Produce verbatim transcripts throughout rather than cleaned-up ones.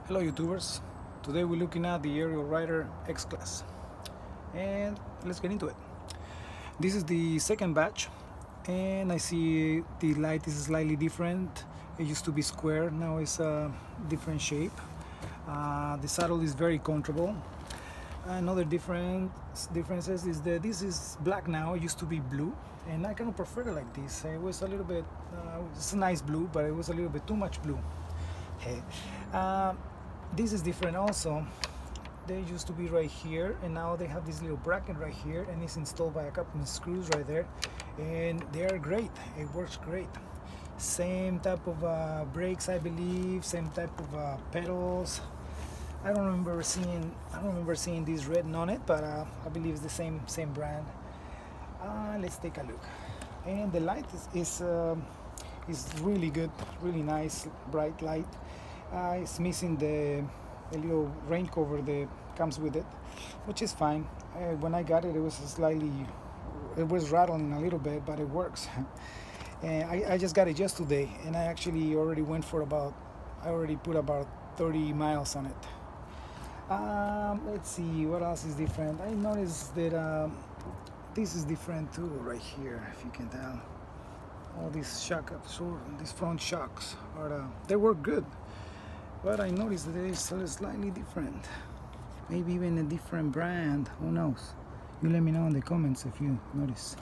Hello YouTubers, today we're looking at the Aerial Rider X-Class and let's get into it. This is the second batch and I see the light is slightly different. It used to be square, now it's a different shape. Uh, the saddle is very comfortable. Another different differences is that this is black now, it used to be blue, and I kind of prefer it like this. It was a little bit, uh, it's a nice blue, but it was a little bit too much blue. Hey. Uh, this is different also. They used to be right here and now they have this little bracket right here, and it's installed by a couple of screws right there, and they are great. It works great. Same type of uh, brakes, I believe, same type of uh, pedals. I don't remember seeing I don't remember seeing this written on it, but uh, I believe it's the same same brand. Uh, let's take a look. And the light is is, uh, is really good, really nice, bright light. Uh, it's missing the, the little rain cover that comes with it, which is fine. Uh, when I got it, it was slightly, it was rattling a little bit, but it works. And I, I just got it yesterday, and I actually already went for about, I already put about thirty miles on it. Um, let's see, what else is different? I noticed that um, this is different too, right here, if you can tell. All these shock absorb, these front shocks, are, uh, they work good. But I noticed that it's slightly different. Maybe even a different brand, who knows? You let me know in the comments if you notice.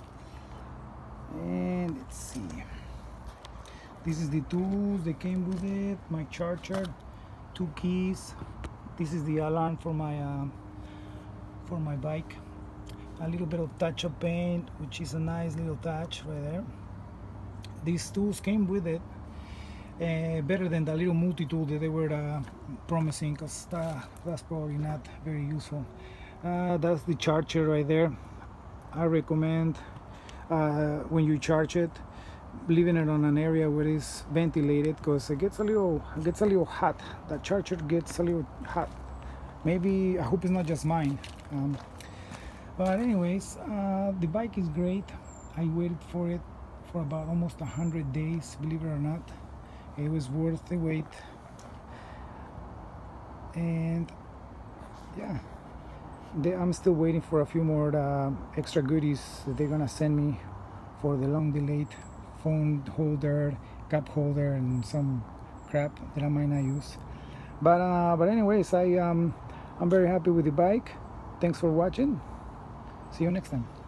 And let's see. This is the tools that came with it, my charger, two keys. This is the alarm for my uh, for my bike. A little bit of touch-up paint, which is a nice little touch right there. These tools came with it. Uh, better than the little multi-tool that they were uh, promising, because that, that's probably not very useful. Uh, that's the charger right there. I recommend uh, when you charge it, leaving it on an area where it's ventilated, because it gets a little it gets a little hot. The charger gets a little hot. Maybe, I hope it's not just mine. Um, but anyways, uh, the bike is great. I waited for it for about almost a hundred days, believe it or not. It was worth the wait, and yeah, they, I'm still waiting for a few more uh, extra goodies that they're gonna send me for the long delayed phone holder, cup holder, and some crap that I might not use. But uh, but anyways, I um I'm very happy with the bike. Thanks for watching. See you next time.